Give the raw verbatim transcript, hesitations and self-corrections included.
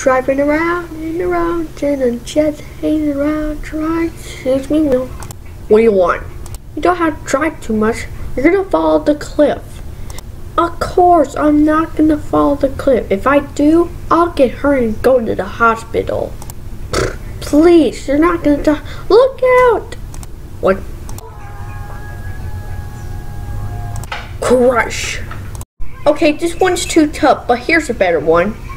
driving around and around in a jet, hanging around, trying to seize me wheel. What do you want? You don't have to drive too much. You're gonna fall off the cliff. Of course, I'm not gonna fall off the cliff. If I do, I'll get hurt and go to the hospital. Please, you're not gonna die. Look out! What? Crush. Okay, this one's too tough, but here's a better one.